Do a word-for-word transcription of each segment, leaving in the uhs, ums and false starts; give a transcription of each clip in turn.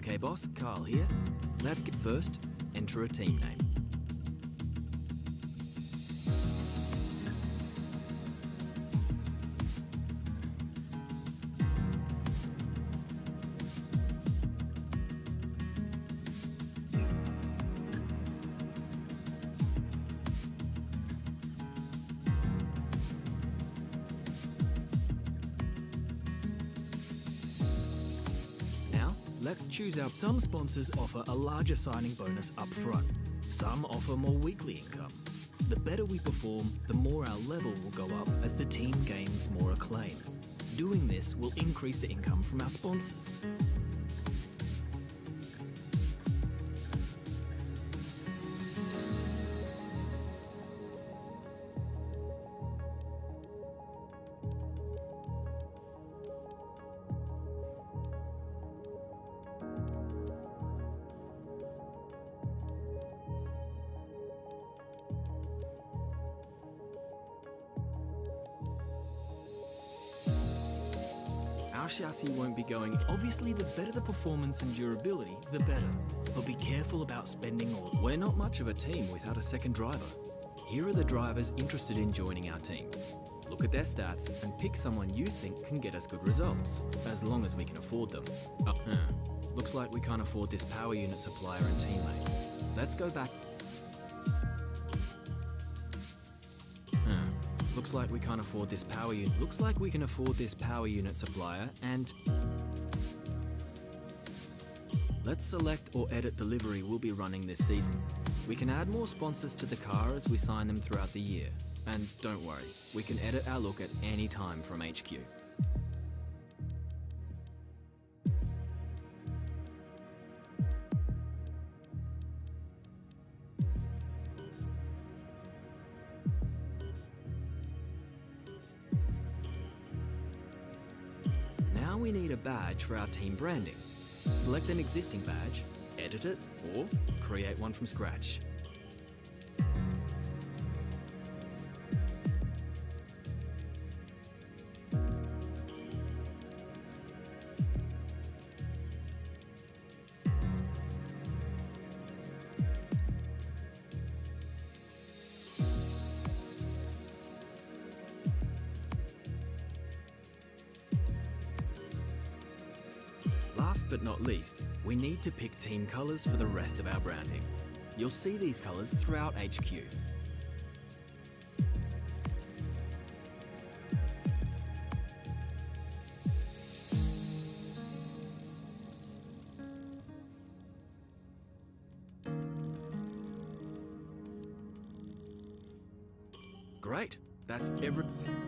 Okay boss, Carl here. Let's get first, enter a team name. Let's choose out. Some sponsors offer a larger signing bonus up front. Some offer more weekly income. The better we perform, the more our level will go up as the team gains more acclaim. Doing this will increase the income from our sponsors. Our chassis won't be going. Obviously, the better the performance and durability, the better. But be careful about spending all. We're not much of a team without a second driver. Here are the drivers interested in joining our team. Look at their stats and pick someone you think can get us good results, as long as we can afford them. Uh, huh. Looks like we can't afford this power unit supplier and teammate. Let's go back. Huh. Looks like we can't afford this power unit. Looks like we can afford this power unit supplier and... Let's select or edit the livery we'll be running this season. We can add more sponsors to the car as we sign them throughout the year. And don't worry, we can edit our look at any time from H Q. Now we need a badge for our team branding. Select an existing badge, edit it, or create one from scratch. Last but not least, we need to pick team colours for the rest of our branding. You'll see these colours throughout H Q. Great, that's every...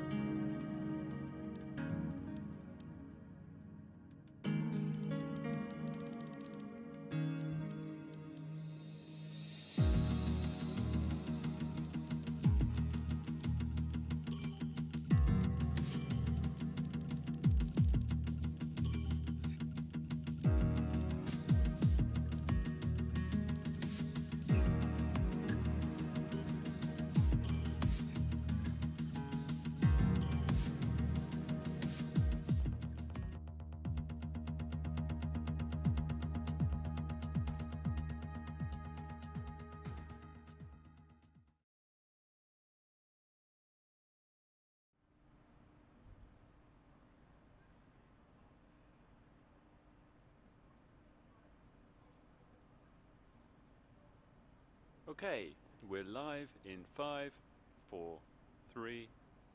Okay, we're live in five, four, three.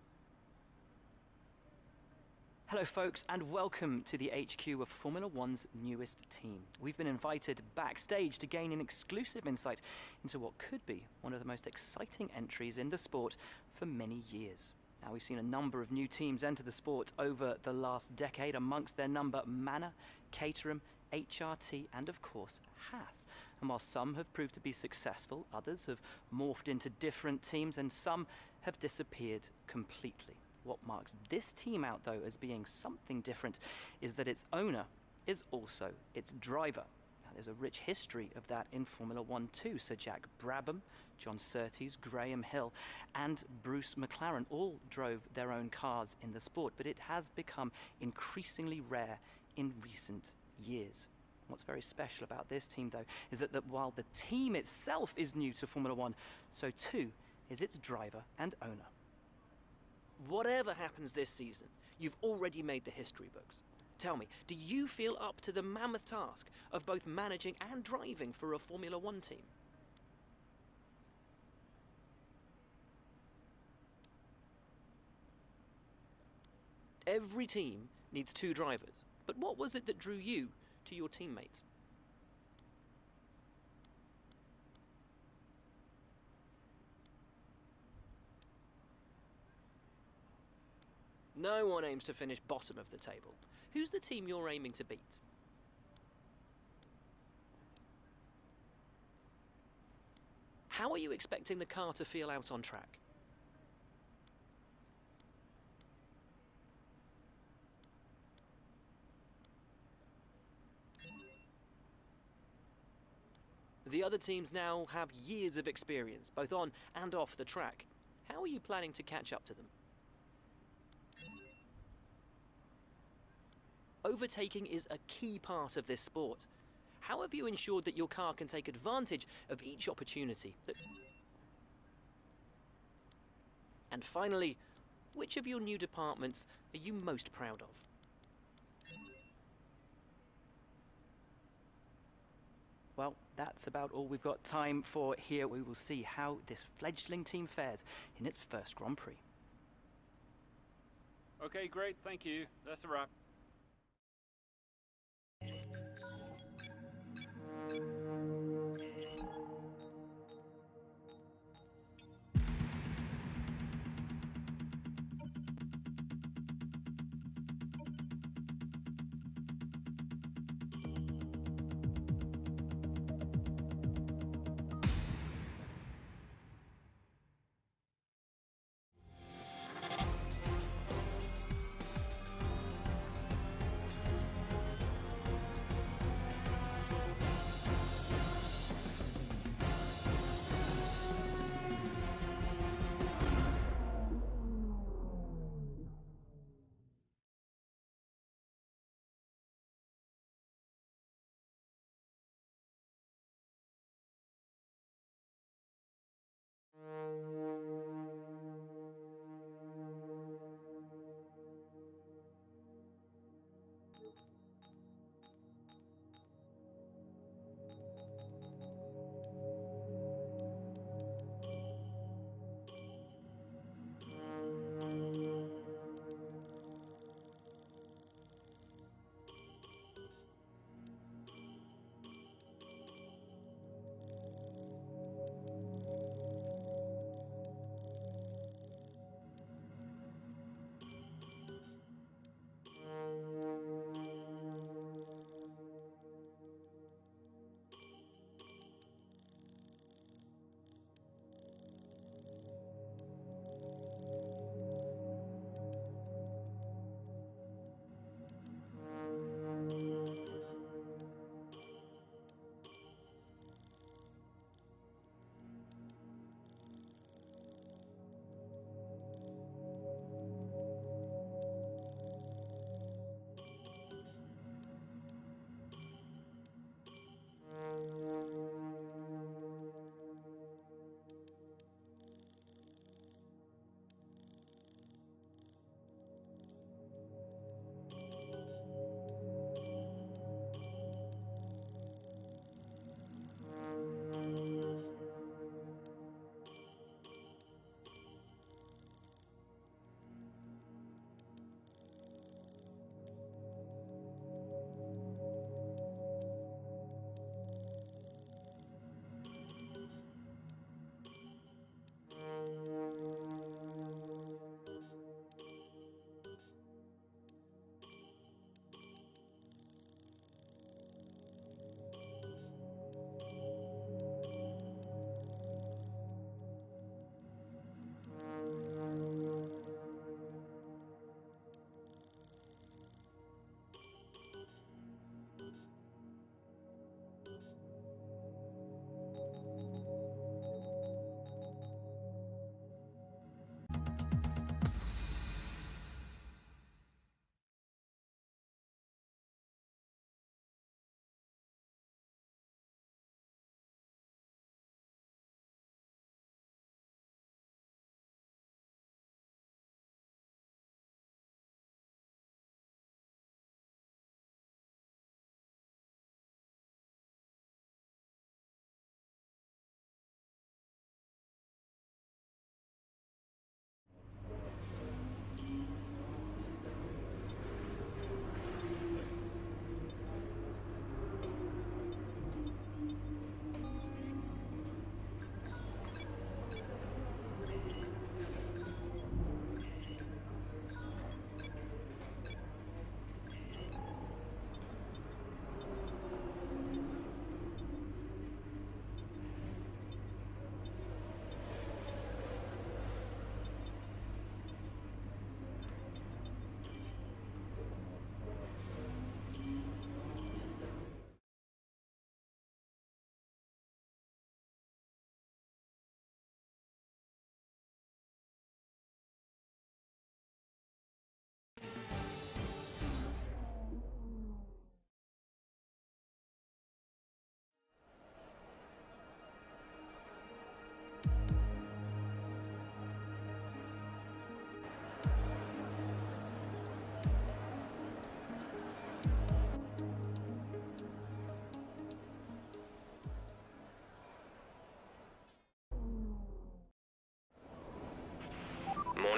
Hello folks, and welcome to the H Q of Formula One's newest team. We've been invited backstage to gain an exclusive insight into what could be one of the most exciting entries in the sport for many years. Now, we've seen a number of new teams enter the sport over the last decade, amongst their number Manor, Caterham, H R T and of course Haas. And while some have proved to be successful, others have morphed into different teams and some have disappeared completely. What marks this team out though as being something different is that its owner is also its driver. Now, there's a rich history of that in Formula One too. Sir Jack Brabham, John Surtees, Graham Hill and Bruce McLaren all drove their own cars in the sport, but it has become increasingly rare in recent years. What's very special about this team, though, is that, that while the team itself is new to Formula One, so too is its driver and owner. Whatever happens this season, you've already made the history books. Tell me, do you feel up to the mammoth task of both managing and driving for a Formula One team? Every team needs two drivers, but what was it that drew you to your teammates? No one aims to finish bottom of the table. Who's the team you're aiming to beat? How are you expecting the car to feel out on track? The other teams now have years of experience, both on and off the track. How are you planning to catch up to them? Overtaking is a key part of this sport. How have you ensured that your car can take advantage of each opportunity? That... And finally, which of your new departments are you most proud of? Well, that's about all we've got time for here. We will see how this fledgling team fares in its first Grand Prix. Okay, great, thank you. That's a wrap.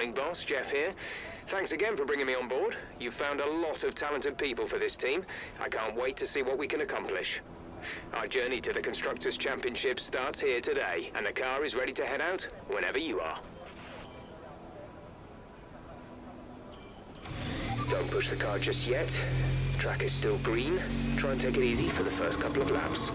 morning, boss. Jeff here. Thanks again for bringing me on board. You've found a lot of talented people for this team. I can't wait to see what we can accomplish. Our journey to the Constructors' Championship starts here today, and the car is ready to head out whenever you are. Don't push the car just yet. Track is still green. Try and take it easy for the first couple of laps.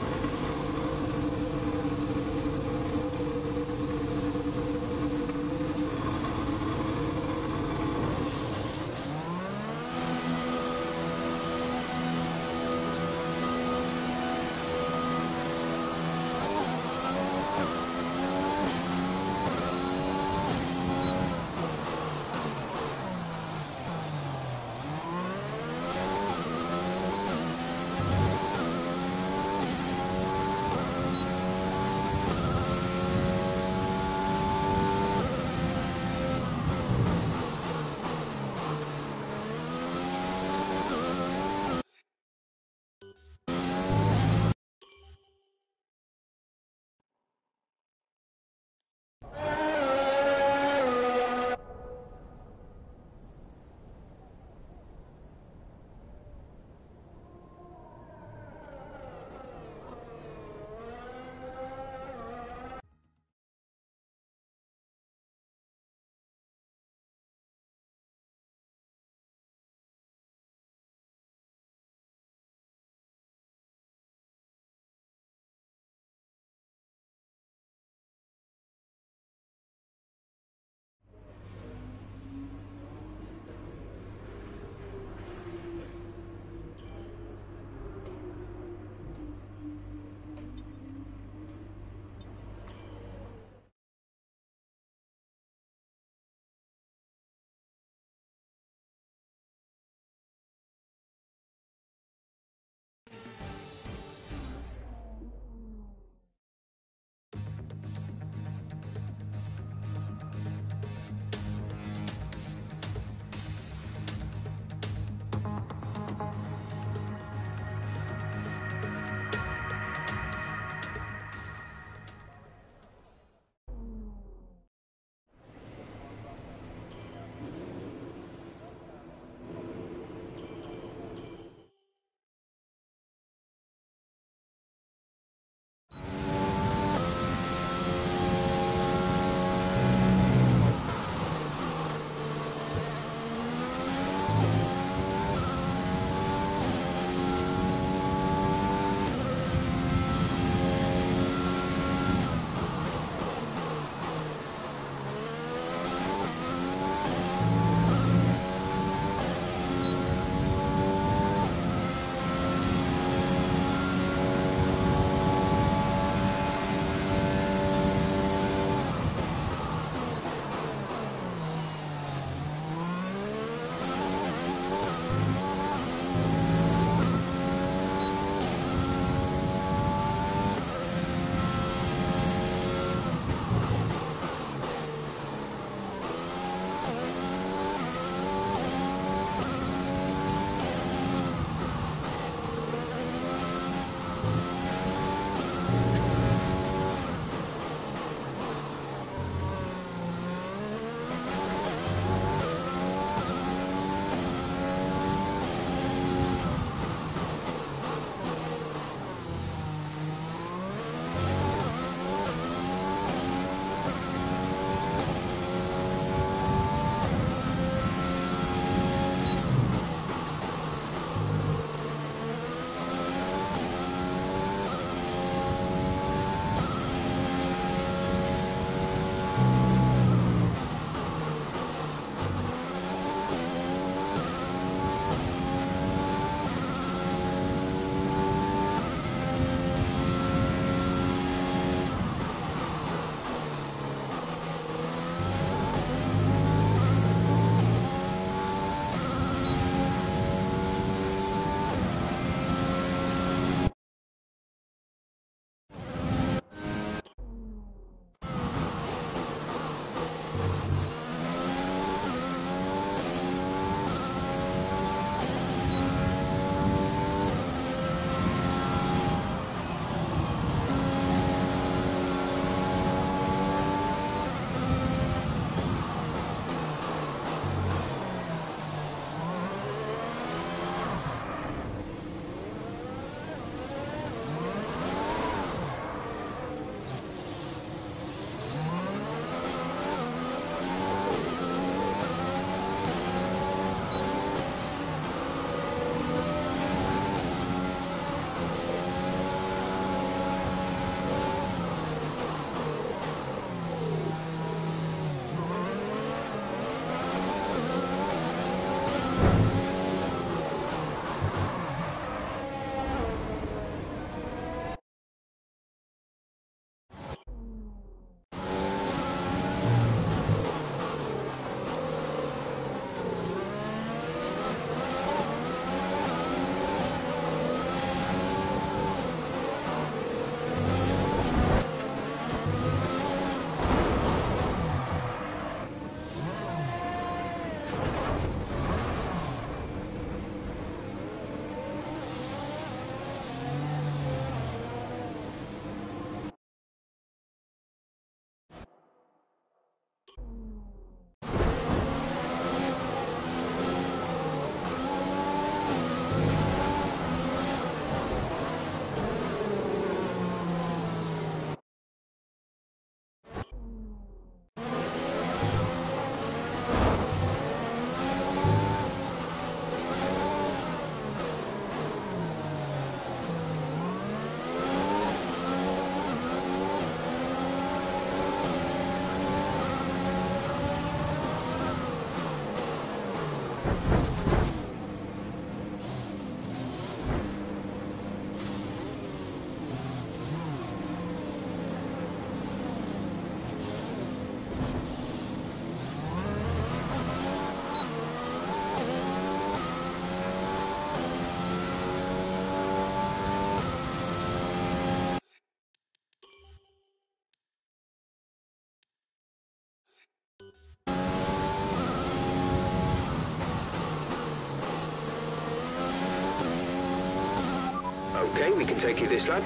Okay, we can take you this lap.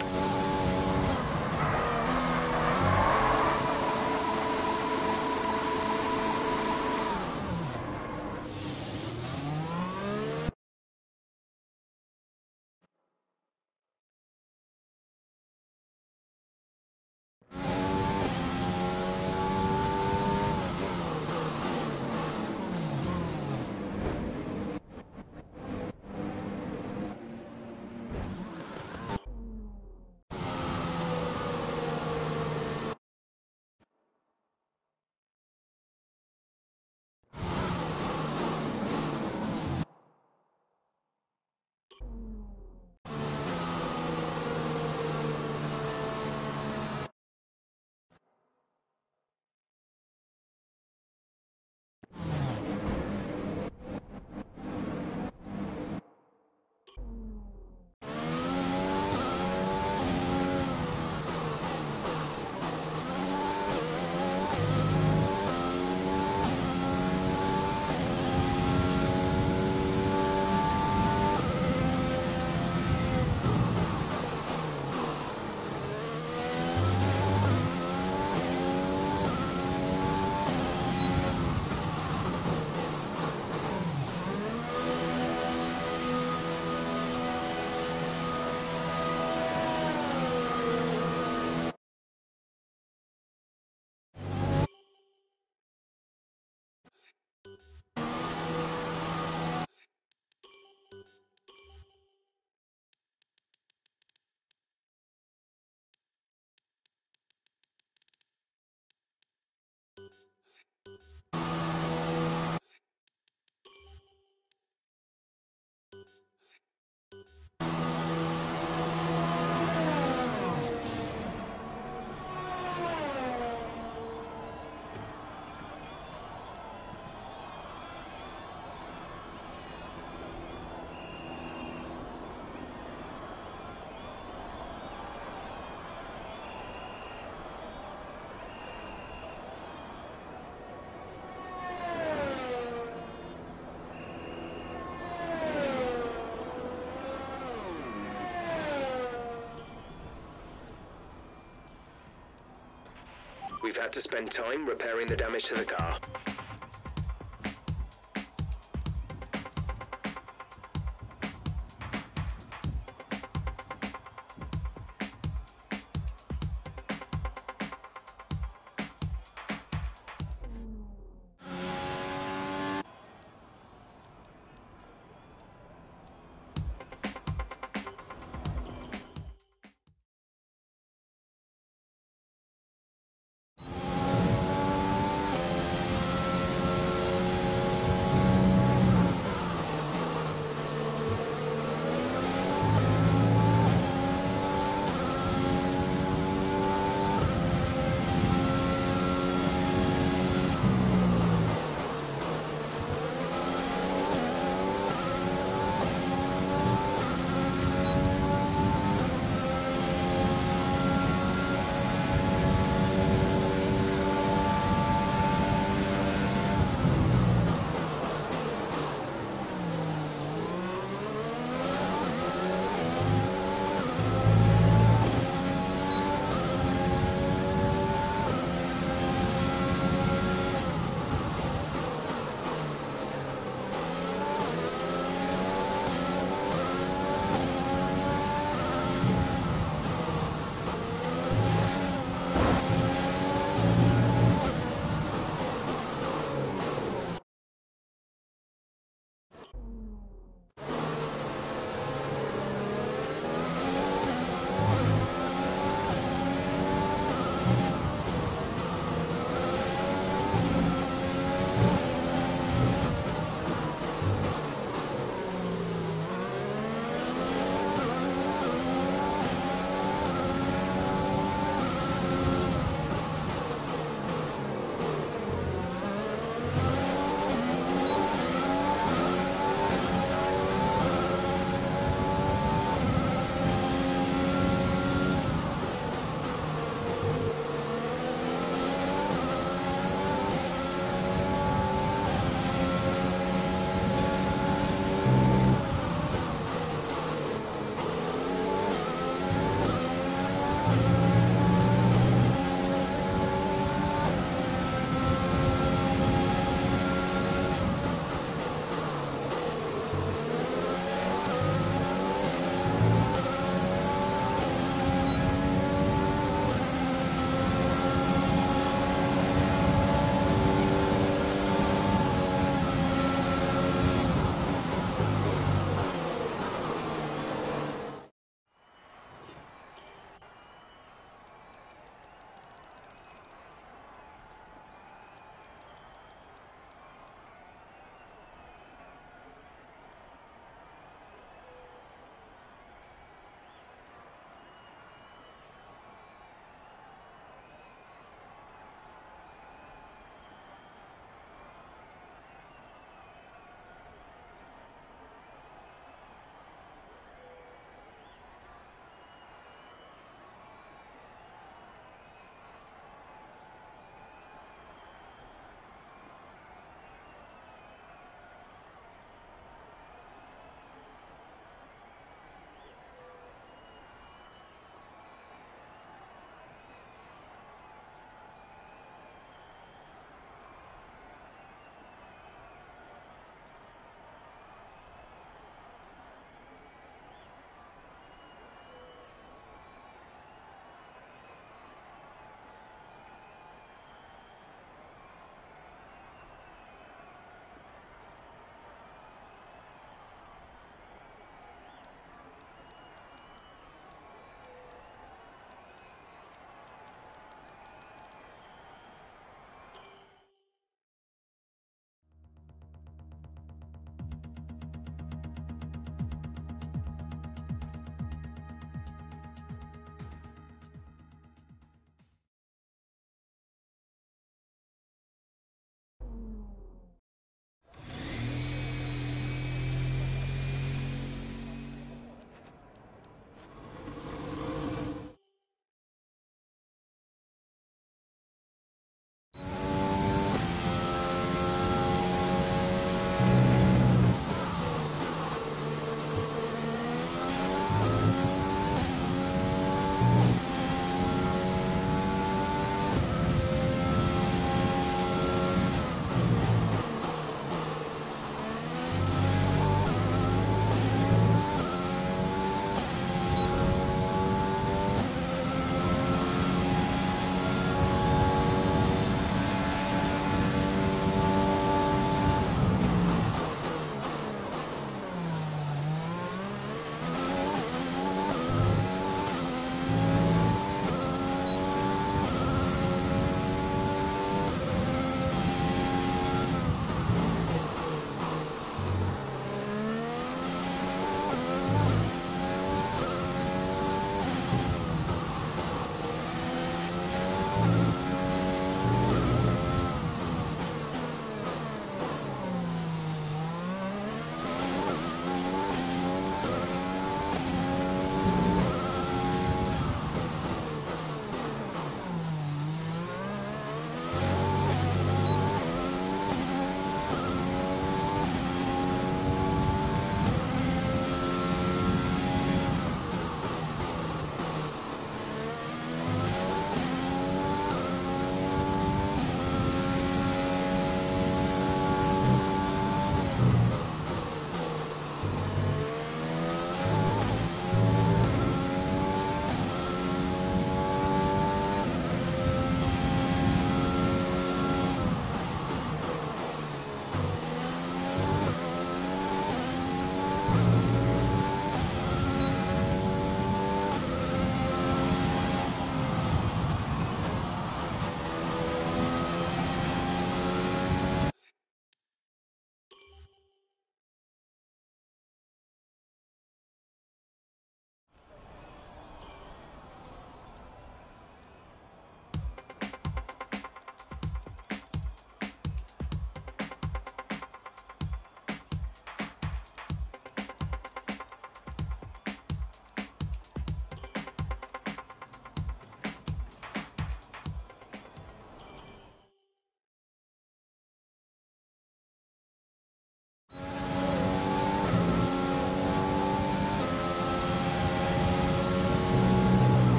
We've had to spend time repairing the damage to the car.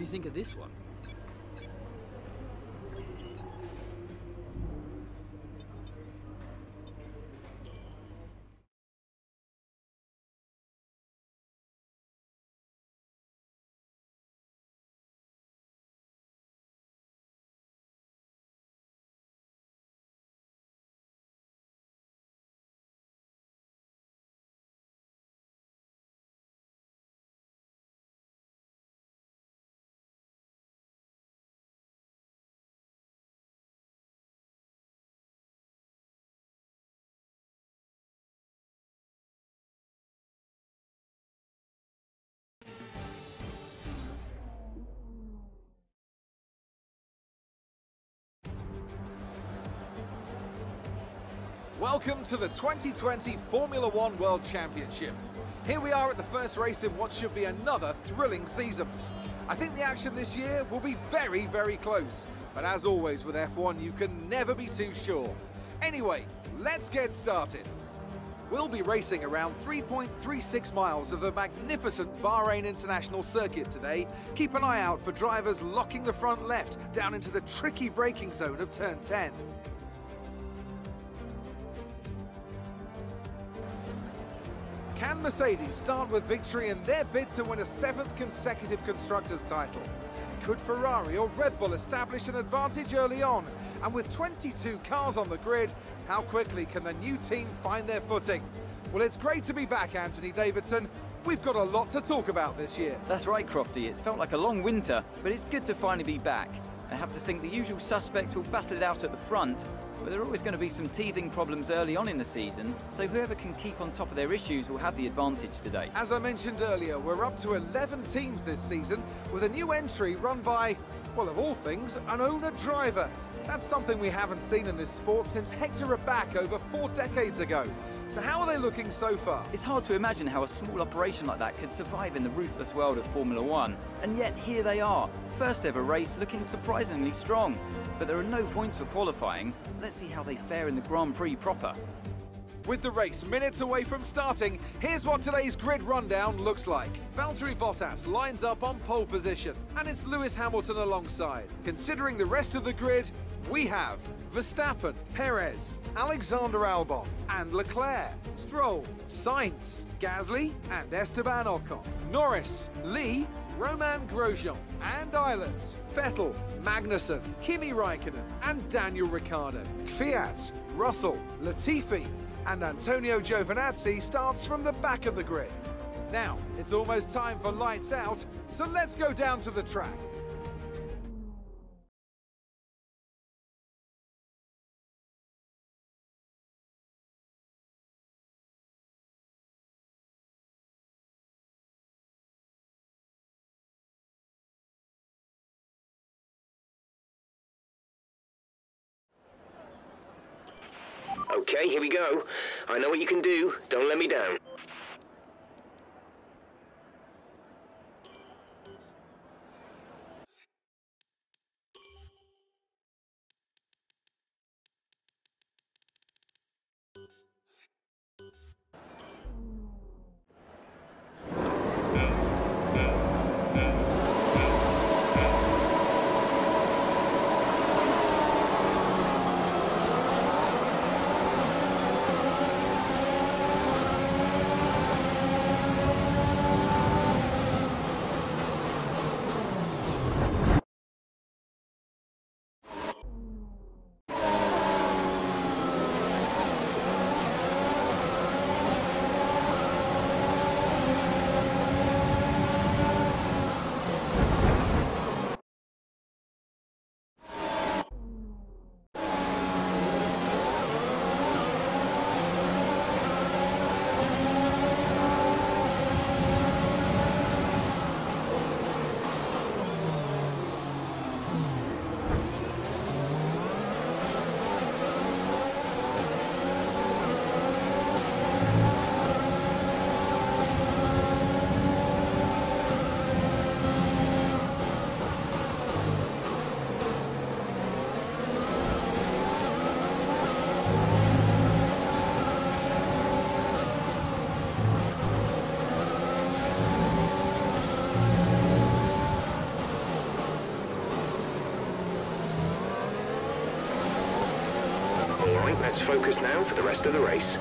do you think of this one? Welcome to the twenty twenty Formula One World Championship. Here we are at the first race in what should be another thrilling season. I think the action this year will be very, very close. But as always with F one, you can never be too sure. Anyway, let's get started. We'll be racing around three point three six miles of the magnificent Bahrain International Circuit today. Keep an eye out for drivers locking the front left down into the tricky braking zone of turn ten. Can Mercedes start with victory in their bid to win a seventh consecutive Constructors' title? Could Ferrari or Red Bull establish an advantage early on? And with twenty-two cars on the grid, how quickly can the new team find their footing? Well, it's great to be back, Anthony Davidson. We've got a lot to talk about this year. That's right, Crofty. It felt like a long winter, but it's good to finally be back. I have to think the usual suspects will battle it out at the front, but there are always going to be some teething problems early on in the season, so whoever can keep on top of their issues will have the advantage today. As I mentioned earlier, we're up to eleven teams this season, with a new entry run by, well, of all things, an owner-driver. That's something we haven't seen in this sport since Hector Raback over four decades ago. So how are they looking so far? It's hard to imagine how a small operation like that could survive in the ruthless world of Formula One. And yet here they are, first ever race looking surprisingly strong. But there are no points for qualifying. Let's see how they fare in the Grand Prix proper. With the race minutes away from starting, here's what today's grid rundown looks like. Valtteri Bottas lines up on pole position, and it's Lewis Hamilton alongside. Considering the rest of the grid, we have Verstappen, Perez, Alexander Albon, and Leclerc, Stroll, Sainz, Gasly, and Esteban Ocon, Norris, Lee, Romain Grosjean, and Island, Vettel, Magnussen, Kimi Raikkonen, and Daniel Ricciardo. Kvyat, Russell, Latifi, and Antonio Giovinazzi starts from the back of the grid. Now, it's almost time for lights out, so let's go down to the track. Okay, here we go. I know what you can do. Don't let me down. Right, let's focus now for the rest of the race.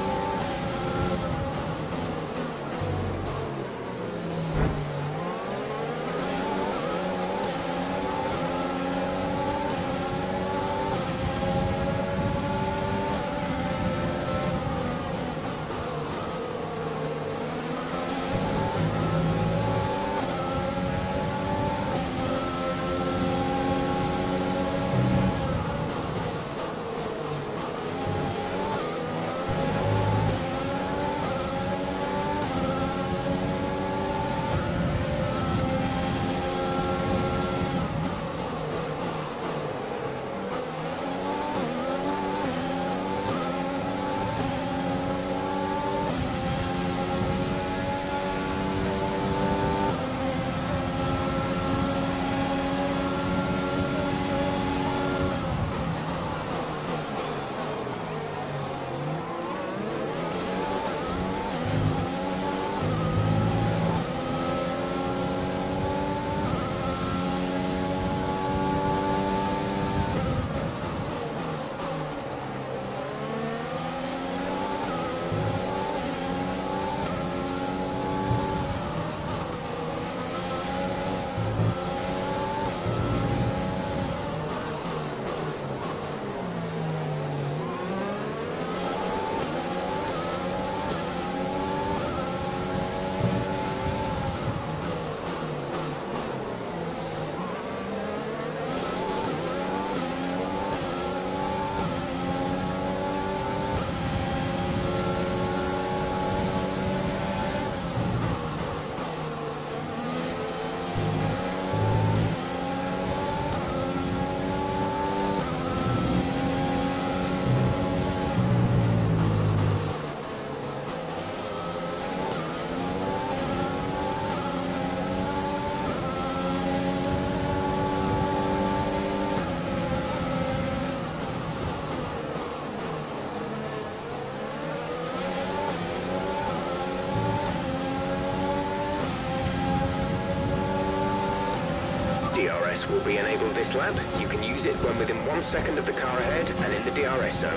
D R S will be enabled this lap. You can use it when within one second of the car ahead and in the D R S zone.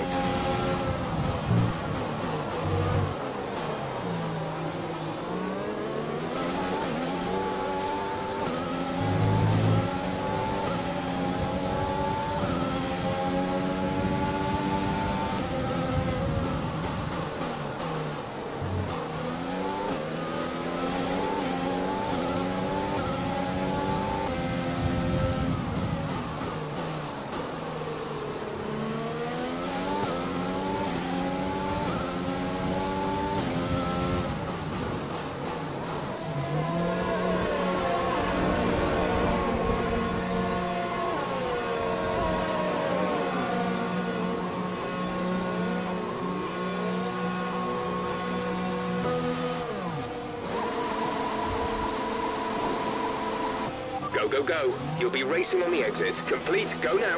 Go, go, go. You'll be racing on the exit. Complete. Go now.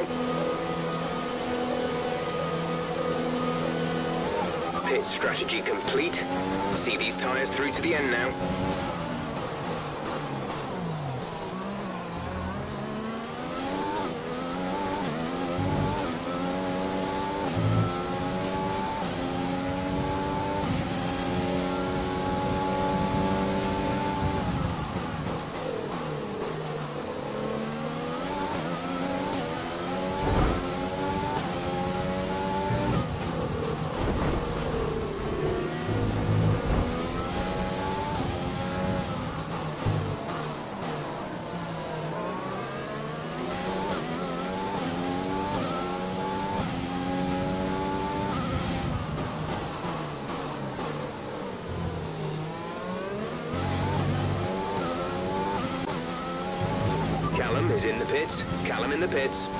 Pit strategy complete. See these tyres through to the end now. Callum is in the pits. Callum in the pits.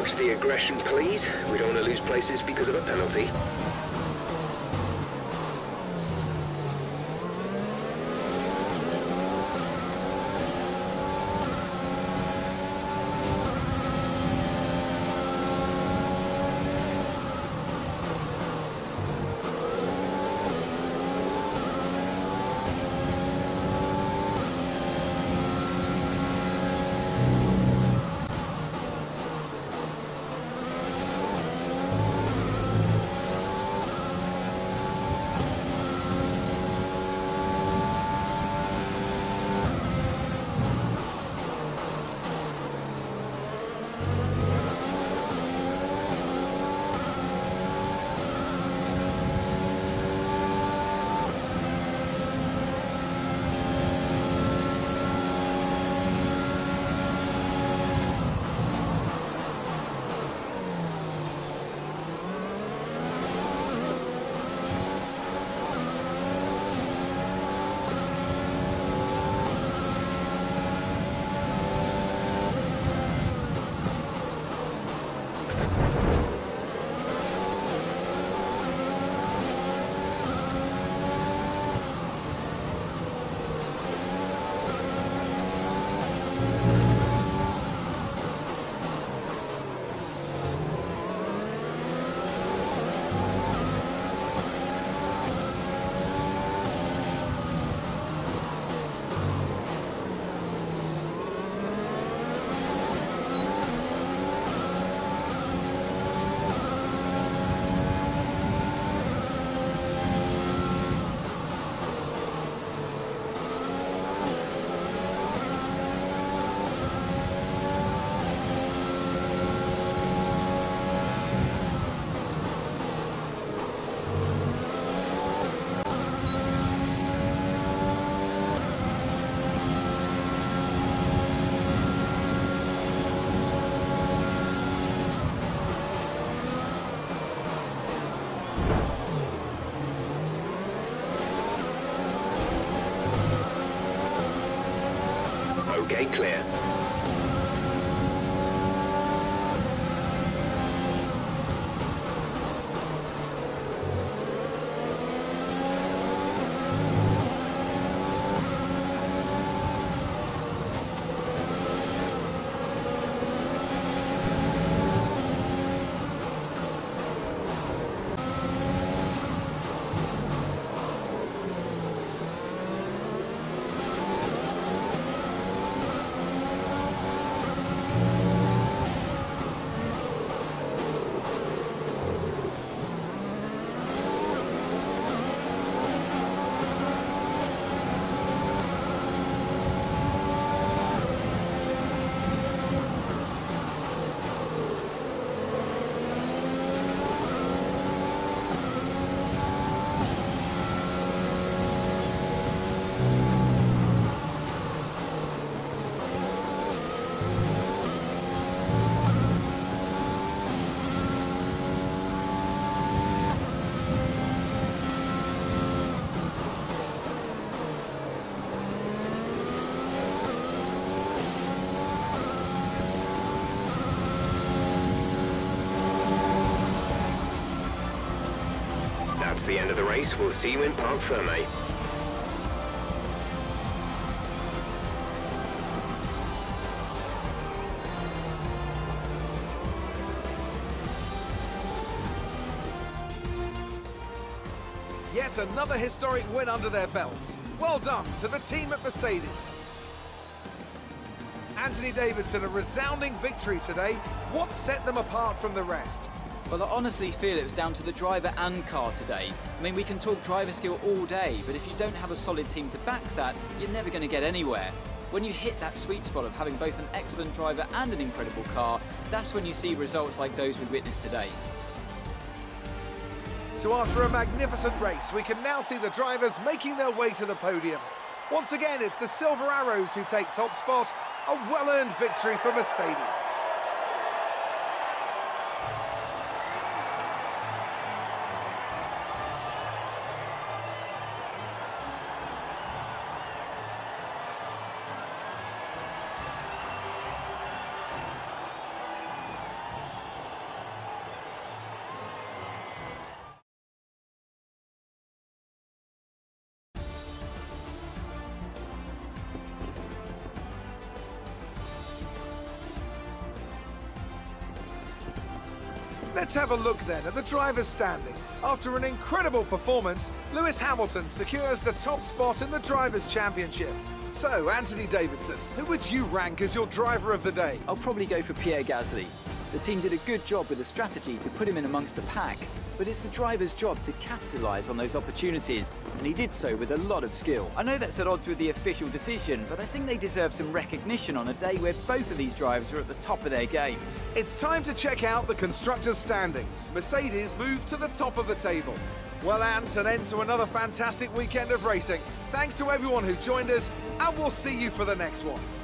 Watch the aggression, please. We don't want to lose places because of a penalty. Okay, clear. That's the end of the race. We'll see you in Parc Fermé. Yet another historic win under their belts. Well done to the team at Mercedes. Anthony Davidson, a resounding victory today. What set them apart from the rest? Well, I honestly feel it was down to the driver and car today. I mean, we can talk driver skill all day, but if you don't have a solid team to back that, you're never going to get anywhere. When you hit that sweet spot of having both an excellent driver and an incredible car, that's when you see results like those we witnessed today. So after a magnificent race, we can now see the drivers making their way to the podium. Once again, it's the Silver Arrows who take top spot, a well-earned victory for Mercedes. Let's have a look then at the drivers' standings. After an incredible performance, Lewis Hamilton secures the top spot in the Drivers' Championship. So, Anthony Davidson, who would you rank as your driver of the day? I'll probably go for Pierre Gasly. The team did a good job with the strategy to put him in amongst the pack, but it's the driver's job to capitalise on those opportunities, and he did so with a lot of skill. I know that's at odds with the official decision, but I think they deserve some recognition on a day where both of these drivers are at the top of their game. It's time to check out the constructors' standings. Mercedes moved to the top of the table. Well, Ant, an end to another fantastic weekend of racing. Thanks to everyone who joined us, and we'll see you for the next one.